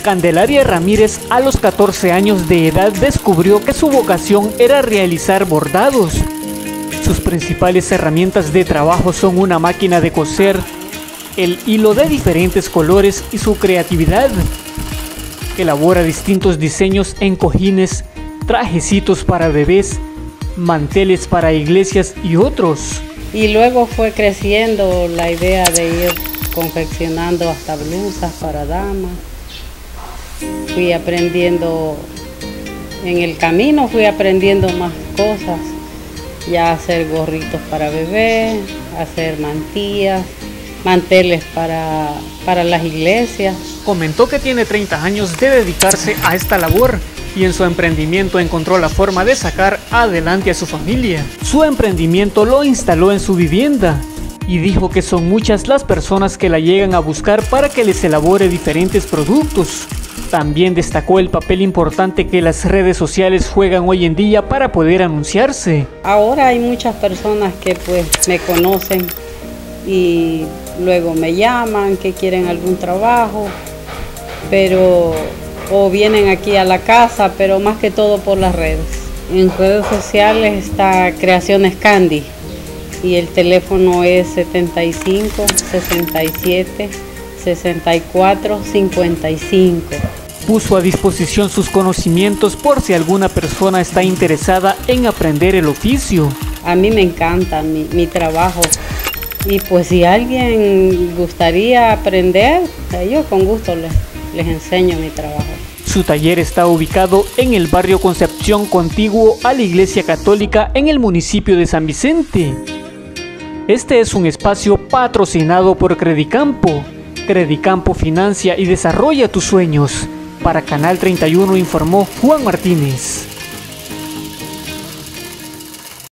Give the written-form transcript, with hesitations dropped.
Candelaria Ramírez a los 14 años de edad descubrió que su vocación era realizar bordados. Sus principales herramientas de trabajo son una máquina de coser, el hilo de diferentes colores y su creatividad. Elabora distintos diseños en cojines, trajecitos para bebés, manteles para iglesias y otros. Y luego fue creciendo la idea de ir confeccionando hasta blusas para damas. Fui aprendiendo, en el camino fui aprendiendo más cosas, ya hacer gorritos para bebés, hacer mantillas, manteles para las iglesias. Comentó que tiene 30 años de dedicarse a esta labor y en su emprendimiento encontró la forma de sacar adelante a su familia. Su emprendimiento lo instaló en su vivienda y dijo que son muchas las personas que la llegan a buscar para que les elabore diferentes productos. También destacó el papel importante que las redes sociales juegan hoy en día para poder anunciarse. Ahora hay muchas personas que pues me conocen y luego me llaman que quieren algún trabajo, pero o vienen aquí a la casa, pero más que todo por las redes. En redes sociales está Creaciones Candy y el teléfono es 75 67 64 55. Puso a disposición sus conocimientos por si alguna persona está interesada en aprender el oficio. A mí me encanta mi trabajo y pues si alguien gustaría aprender, yo con gusto les enseño mi trabajo. Su taller está ubicado en el barrio Concepción, contiguo a la Iglesia Católica en el municipio de San Vicente. Este es un espacio patrocinado por Credicampo. Credicampo financia y desarrolla tus sueños. Para Canal 31 informó Juan Martínez.